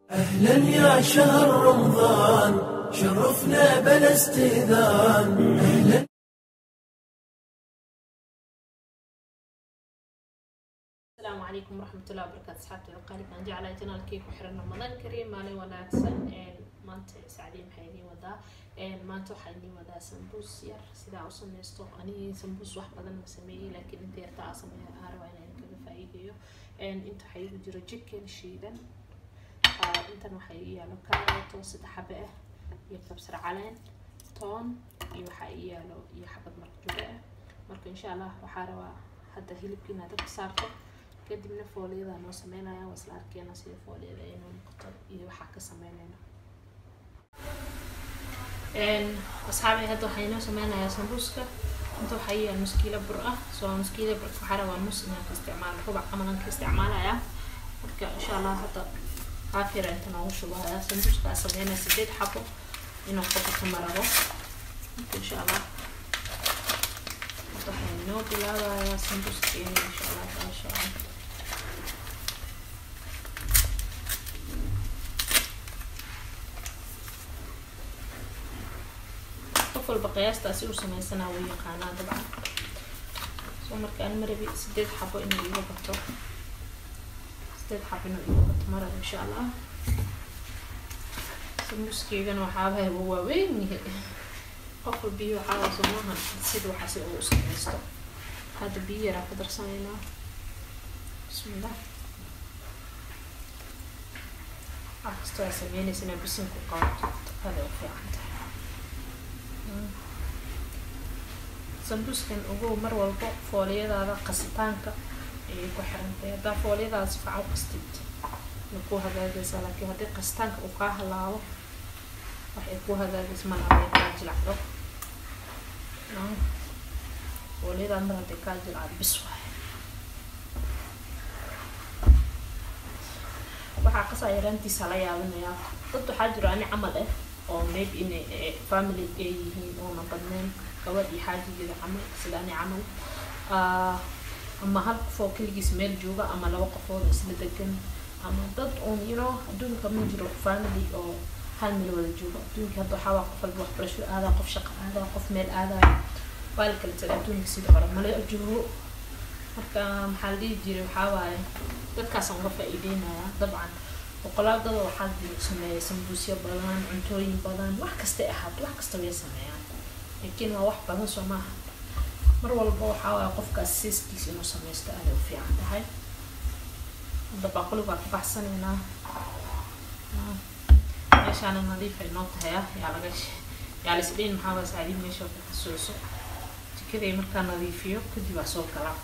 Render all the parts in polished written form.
أهلا يا شهر رمضان شرفنا بلا استئذان. أهلا. السلام عليكم ورحمة الله وبركاته. أصحابتي وقالي كان جاء على جنال كيف وحرنا رمضان كريم مالي وناكسن مانت سعدين حيني ودا مانتو حيني ودا سمبوس ير سيدا أوصل نستو أني سمبوس واحد بدل مسميه لكن أنت يرتاع سميه أروى أنا كذا فايديو أنت حيجي جرو جيكن شيدا أنت نحيي على كارت وسط حبة يكتب سر علين تون يحيي له يحبط مركبة مرك إن شاء الله وحاروا هذا هيلب كنا تبصرته kadibna fooliyada noo sameynaya wasla arkeena sida fooliyada inuu noqoto iyo waxa ka sameynayna asxaabi hadda waxay noo sameynaya sambuuska inta waxay yahay nus kiilo bur ah soo nus kiilo bur waxaa rabaa nus inaan ka isticmaalo rubac ama aan ka isticmaalaya marka insha Allah hadda qaafira inta noo shubaya sambuuska sameynaya 8 xabo inuu qofka ka marado insha Allah waxaan noo bilaabayaa sambuuska insha Allah insha Allah كل بقياس تأثير سميسنا ويقانا طبعا سو مركا أنا مربي 6 حبة إنه يوقفته 6 حبة إنه يوقفته مرة إن شاء الله سموسكي كانوا حابها هو وين قفل بيو حاول سموها سيدو حسي أو سميستو هذا بيو راح قدر سمينا بسم الله أحستوى سميني سنة بسنكو قاعد هذا وفي عنده sambuuskan ugu mar walba fooliyadaada qasitaanka ay ku xirantahay hada fooliyadaas fiican qastid ku hagaagaysa laakiin hadii qasitaanka uu ka halaabo waxay ku hagaagaysaa malaha ay jilacdo fooliyada mar hadii ka jilacdo bis waxa qasayrantiisa la yaabinaya dad waxa jiro ani camal oo maybe in family ay yihiin oo nabadneen gabadhii xaajigeeda camal sidaani camal ama hal qof oo kaligiis meel jooga ama laba qof oo isla degan ama dad oo adduunka ma jiro family oo hal meel wada jooga adduunka hadda waxaa qof walba waxbarasho aada qof shaqo aada qof meel aada waa kala tada adduunka sidoo hore ma la joogo marka maxaa la dhihi jiray waxaa waaye dadkaas aan uga faa'iideynaya dabcan وقلادة وحد سماه سمبوسيا بدن عنتوين بدن واحد كسته أحد واحد كسته يسمعان لكن هو واحد بدن سماه مرة والبو حاول يقف كأسيس كيس إنه سماه استأله في عنده هاي ده بقوله بحسن هنا إيش أنا نظيف النقطة هي يعني إيش يعني سبين محاول سعيد ماشي في السوسو كذا يمكن نظيفيه كذي بسوق كلام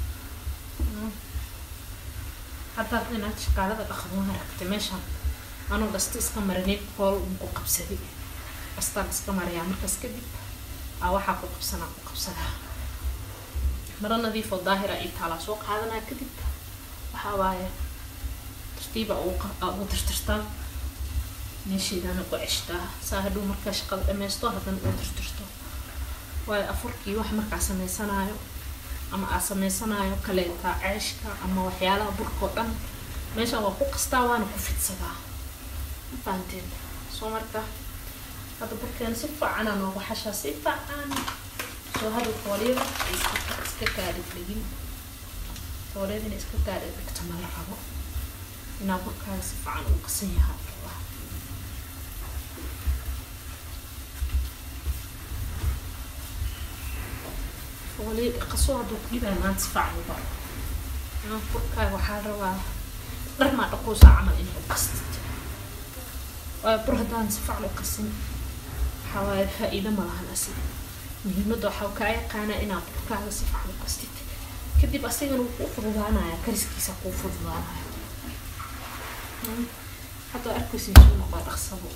حتى أنا شقالة الأخوان ركبت ماشى أنا قصت إسكامرني قول مقبسدي قصت إسكامريا مركز كذب أو حق قبسنا قبسنا مرة نظيفة ظاهرة على سوق هذا أنا كذب وحوايا ترتيب أو ترتشتان نشيد أنا قعشتها ساهدو مركز شقال أميستو هذا نقول ترتشتو وأفركي واحد مركز سنة ama asameysanayo kaleeta ceeshka ama waxyaalaha burka oo dhan meesha waa ku qastaa waana ku fidsadaa faanteen soo marka hada burkeen si fiican aan ugu xashaa si fiican soo hada fooliyada iska kaadhigin fooliyada iska kaadhigta ma la rabo inaa burkaaga si fiican u qasan yahay ولي قصوها دوكليبها ما تسفع البعض أنا فركا وحاروا رغم أقوس عمل إنه قصت وبرهدان سفع له قسم حوالي فائدة ما لها نسي مهمة حوكاية كان إنا فركا سفع له قصت كدي بسيطة وقوف رضانا يا كريسكي سقوف رضانا حتى أركسي شو ما بخصبه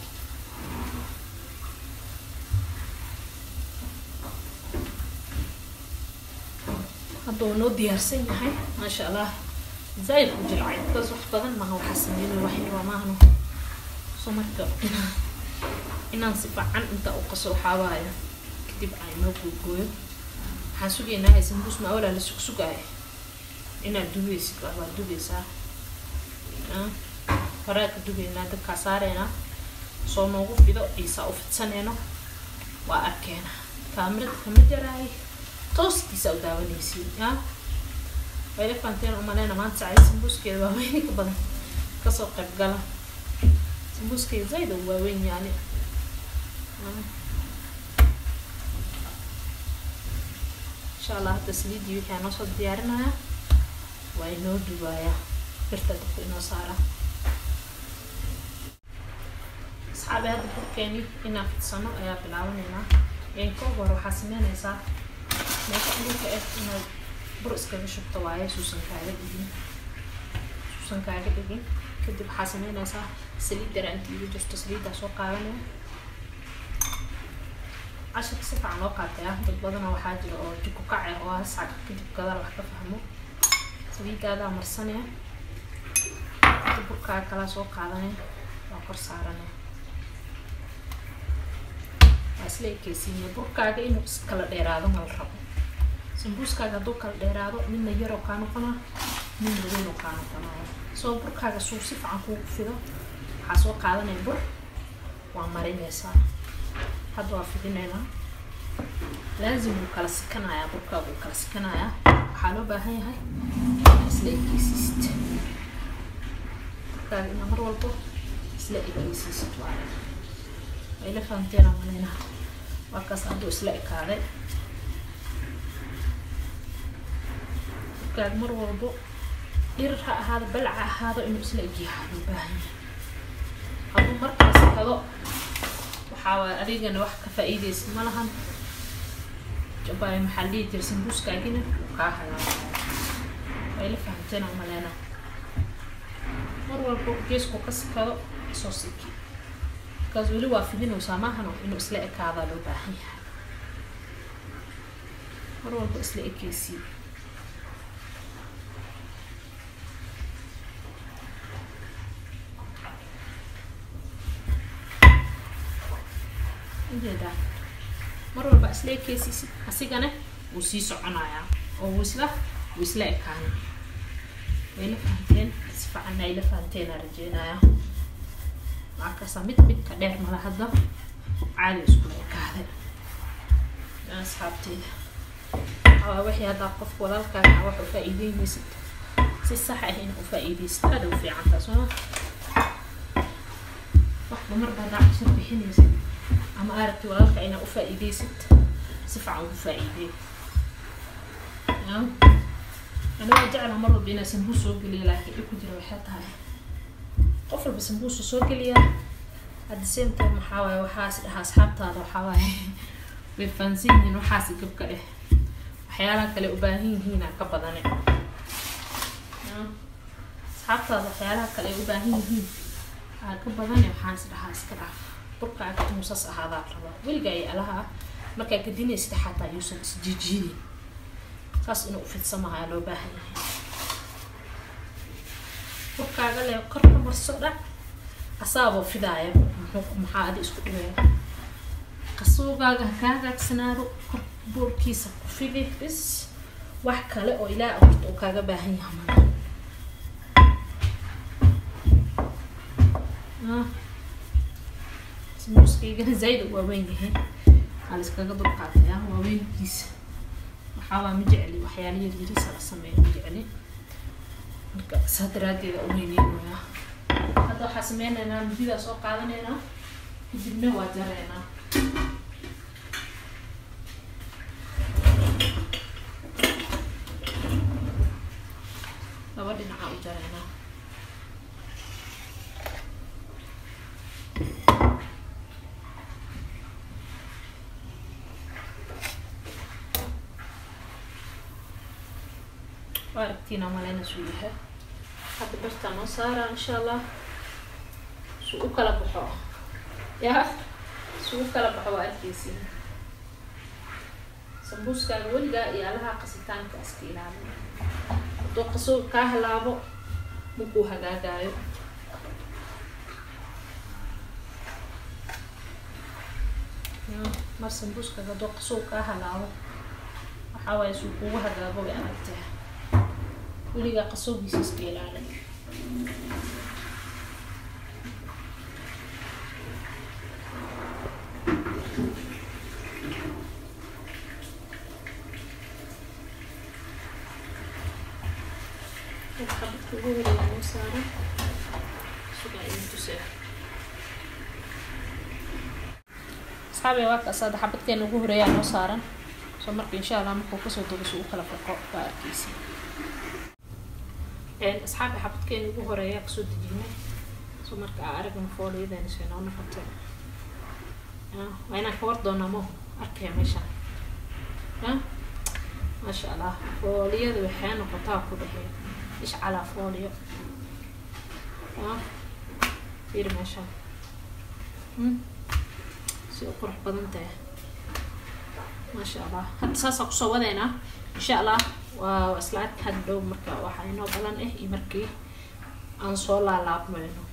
هذا نو ديارسين هاي ما شاء الله زي الجلعين بس واحد بدن ما هو حسنين الوحيد وما هو صمت إن نصف عن أنت أقصر حوايا كتب عينه بوجود حاسوك إنها يسموس ما أولا لسوق سوق إن الدوبيس كوا الدوبيس horaa ka dugeynaa dabkaa saareenaa soo noogu fido ciisa u fidsaneyno waa arkeena kaamirada kama jaraay tooskiisa u daawanaysiin yaa wayla faanteen umaleyna maanta sacay sambuuskeeda waa weyn ka badan kasoo qayb gala sambuuskeeda zayd waa weyn yani insha Allah hada saliidii wixii aan soo diyaarinaya waa inoo dubaaya birta dabka inoo saara asxaabi hadda burkeeni inaan fidsano ayaa bilaabaneynaa ka hor waxaa sameynaysaa meesha dhulka inaad bur iskaga shubto waaye suusan kaaga dhigin kadib waxaa sameynaysaa saliid daraanti igu jirto saliiddaa soo qaadanaya cashirka si fiican loo qaataya dad badana waxaa jira oo jiko kace oo hasac kadib gadaal wax ka fahmo saliidaadaa marsanaya kadib burkaa kala soo qaadanaya waa kor saaranaya asla eekaysiinaya burkaaga inuu iskala dheeraado mal rabo sambuuskaaga hadduu kala dheeraado midna yaroo kaa noqonaa midna weynoo kaa noqonaya soo burkaaga suu si fiican kuugu fido waxaa soo qaadanaya bur waa marinaysaa hadda waa fidinaynaa laazim wuu kala sikanayaa burkaaga wuu kala sikanayaa waxaa loo baahan yahay isla eekaysiisid burkaaga inaa mar walbo isla eekaysiisid waaye ayla fahanteen amaleyna waa kaas hadduu isla ekaaday burkaaga mar walbo dhirir ha ahaado balac ha ahaado inuu isla egyahay loo baahan yahay hadduu markaas kado waxaa waay adigana wax ka faa'iidaysid ma lahan jabay maxaa dhihi jira sambuuskaagina wuu kaa halaabaya ayla fahanteen amaleyna mar walbo geesku ka sikado soo siki kaas weli waa fidinaysaa maahano inuu isla ekaadaa loo baahan yahay mar walba isla ekeysii ujeedaa mar walba isla ekeysiisid asigana wuu sii soconayaa oo wuu isla ekaana wayla fahanteen si fiican ayla fahanteena rajeynayaa markaas mid ka dheer mala hadda caadi isku ekaaday asxaabteeda wixii hadda qofka walaalkaaga wax u faa'iideynaysid si sax ah in u faa'iidaysid aad u fiican taas wax mar badan cashir bixinaysid ama aragti walaalka ina u faa'iidaysid si fiican u faa'iideey أنا جعلها مرة بين سمبوس وقلي لكن يكون جرا وحدها قفل بسمبوس وسوقليا at the same time محاوي وحاس أصحابتها هذا وحاوي بالفانسين إنه حاس كبكره أحيانا كله أباهين هنا كبدانة أصحابتها هذا أحيانا كله أباهين هنا كبدانة وحاس كده بركة أكتر مصاص هذا الربا والجاي لها ما كان كديني استحاطة يوصل جيجي saas inuu fidsamaha loo baahan yahay burkaaga le korka marso dhac asaabo fidaaya maxaa adi isku dhigaya qasuugaaga kaagaagsanaado kor burkiisa ku fidi bis wax kale oo ilaa awood oo kaaga baahan yahay sambuuskayga zayd waa weyn yahay hal iskaga dulqaataya waa weynkiisa waxaa mjecli waxyaalihi yariisa la sameeyo mjecli marka sadraadeeda u weyneenaya hadda waxaa sameynaynaa midida soo qaadanaynaa kadibna waa jareynaa laba dhinaca u jareynaa واركتينا مالنا شويها هذا برتا نصارى إن شاء الله سوق كلا بحوا يا سوق كلا بحوا أركيسين سمبوس كان ولدا يالها قصتان كأسكيلا دو قصو كهلابو مكو هجاجايو مر سمبوس كان دو قصو كهلابو وحاول سوقو هجاجو بأمتها وليga qasoogiisa iska ilaalin أصحابي وقت أصلا حبت كأنه جوهر يعني صارن سمرك إن شاء الله ممكن كسر تبصوا كلا فقاء كيسي يعني أصحابي حبت كأنه جوهر يكسر تجينه سمرك أعرف من فولي إذا نسينا ونحط وأنا كورد أنا مو أركي مشان ما شاء الله فولي ذو حين وقطع كله إيش على فولي فير مشان سي قرح بدنته ما شاء الله هاد ساسا كسودينا ان شاء الله واسلات هادو marka waxa inoo balan iyo markii aan soo laalaabmayno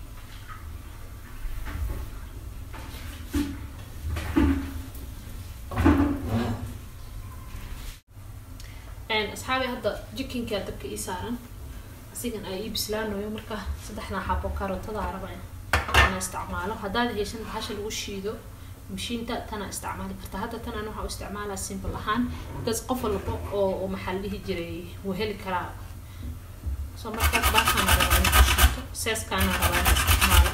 asxaabi hadda jikinka dabka ii saaran asigan ay ii bislaanayo marka saddexna xabo karootada arabaya أنا استعماله هذا هيشن بحاش الوشيدو مشين تنا استعمالي كرت هذا تنا نوع استعماله سيمبل هان بس قفل بق أو محله جري وهل كرا سو مركب باخنا روان وشيدو سيس كان روان استعماله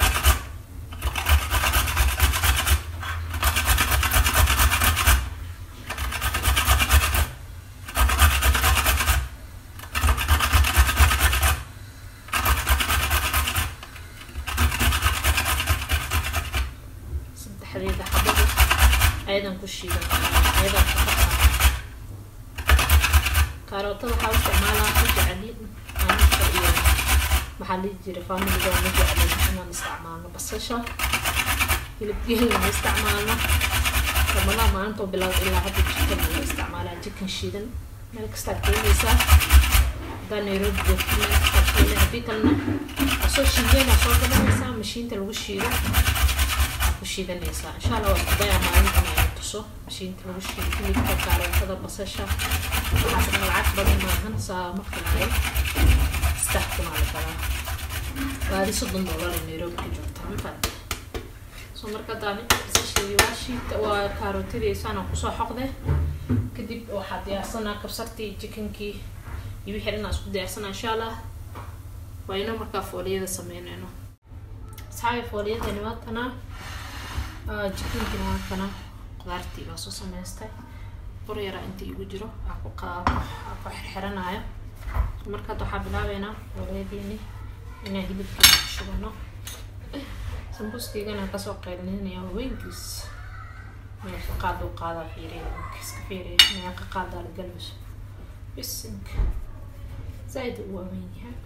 أيضا كشيدة أيضا كاروتة بحاول استعمالها حاجة عديد أنا شوية محلي جري فامي لو نجي عليه ما نستعملنا بصشة اللي نستعملنا كمان ما أنتو بلا إلا حد الجيكن اللي استعمالها جيكن شيدن ملك استعمليسا ده نيرد جيكن استعملها بيكلنا أصو شيدين أصو كده نسا مشين تلوش شيدن وشيدا نيسا إن شاء الله وقتها ما أنا تصو مشين تلوش كل كتار وكذا بصشة حسب العقد بدل ما هنسى مقتنعي استحكم على كلام بعد $60 النيروبي كجوتها مفاد سمر كداني بصشة يواشي وكاروتي ديسا أنا قصو حقده كدب واحد يحصنا كبسرتي جيكنكي يبي حرنا أسكت يحصنا إن شاء الله وينو مركا فوليه ده سمينينو صحابي فوليه ده نواتنا jikinka kana qudaartii baa soo sameystay bur yara intii ugu jiro aku xirxiranayo marka waxa bilaabeena wareegini inaa hilibka shubano sambuskigana ka soo qeylinayo weynkiis meesha qaado qaada fiireen iska fiireen inaa ka qaada galbis bisink zaid u weyn yahay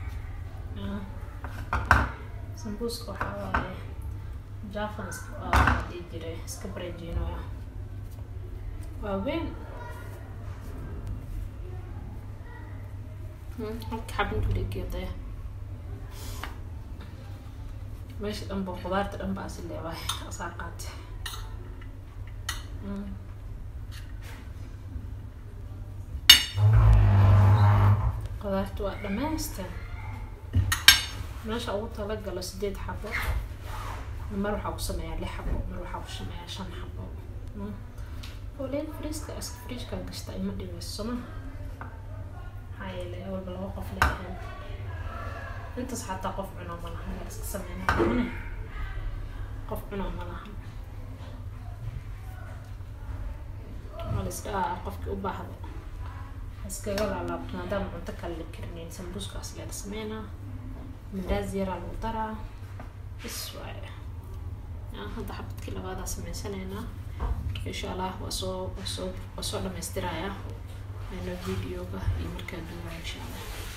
sambuska waxa waaye جافن يجري سكبريجينو وين هك حابين تولي كده ماشي دنبو خضار دنبو اسلي باي اساقات خضارت واحدة ما يستاهل ماشي اول طلق على 6 حبات نروح أو سمايا لي حبو نروح أو سمايا 5 حبو ولين فريسكا اسك فريسكا قشطة إما دي بس سما هاي اللي أول بلا وقف لها انت حتى قف عنا ملهم اسك سمينا قف عنا ملهم ولسكا قفك أبا هذا اسكا غلا لابنا دام عندك اللي كرنين سنبوسكا أسلي سمينا من دازيرا الوطرة بس وايه هذا حبت كل هذا سمينا إن شاء الله وصو دمسترايا إنه فيديو به يمركز إن شاء الله.